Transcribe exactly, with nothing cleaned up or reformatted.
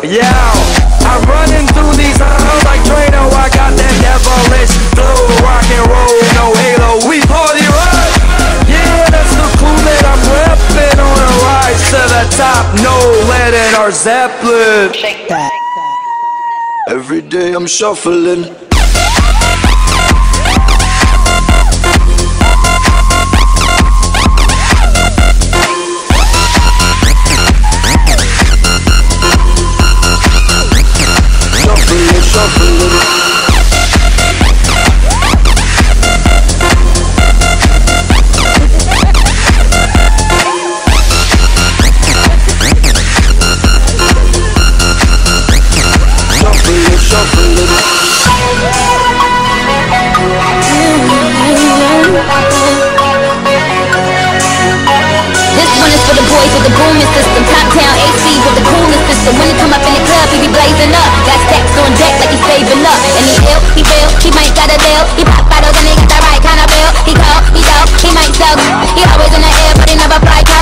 Yeah, I'm running through these halls like Drano. I got that devilish flow, rock and roll, no halo. We party rock. Yeah, that's the clue that I'm repping on a rise to the top. No lead in our Zeppelin. Shake that. Every day I'm shuffling. With the booming system, top down A C with the coolest system. When he come up in the club, he be blazing up. Got stacks on deck like he's saving up. And he ill, he feel, he might got a deal. He pop bottles and he got the right kind of bill. He cold, he dope, he might suck. He always in the air, but he never fly.